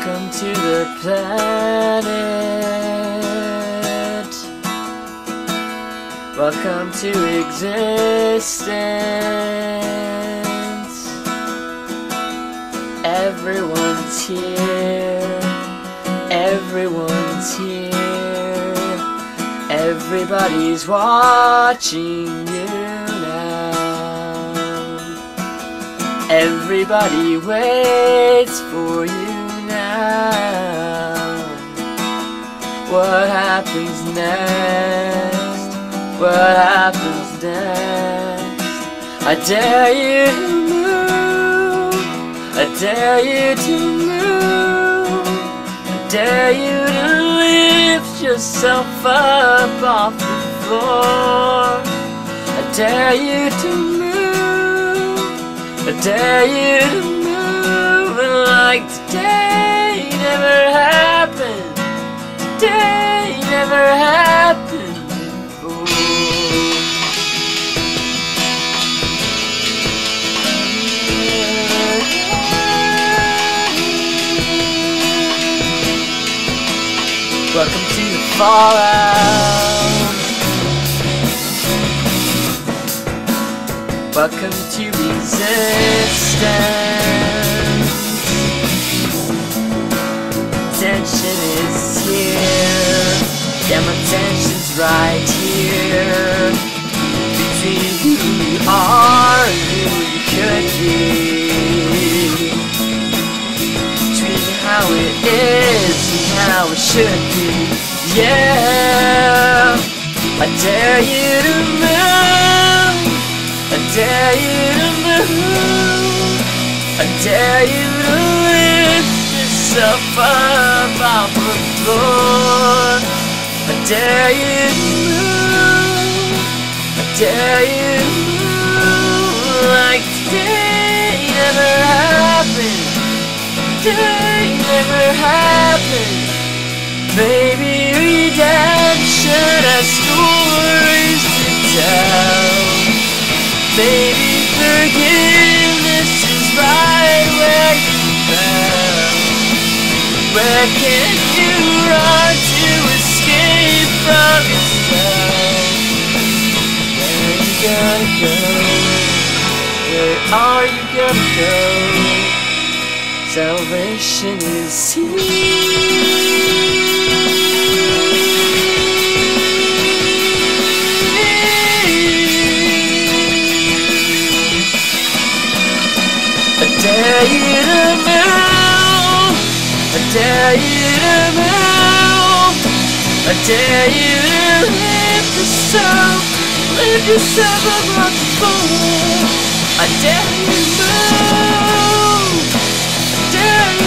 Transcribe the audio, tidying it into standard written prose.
Welcome to the planet. Welcome to existence. Everyone's here. Everyone's here. Everybody's watching you now. Everybody waits for you now. What happens next? What happens next? I dare you to move. I dare you to move. I dare you to lift yourself up off the floor. I dare you to move. I dare you to move like today never happened. Today never happened before. Welcome to the fallout. Welcome to resistance. Tension is here. Yeah, my tension's right here. Between who you are and who you could be. Between how it is and how it should be. Yeah, I dare you to move. I dare you to move. I dare you to lift yourself up off the floor. I dare you to move. I dare you to move like today never happened. Today never happened. Maybe redemption has stories to tell. Maybe forgiveness is right where you fell. Where can you run to escape from yourself? Where you gonna go? Where are you gonna go? Salvation is here. I dare you to move. I dare you to move. I dare you to lift yourself above the floor. I dare you to move. I dare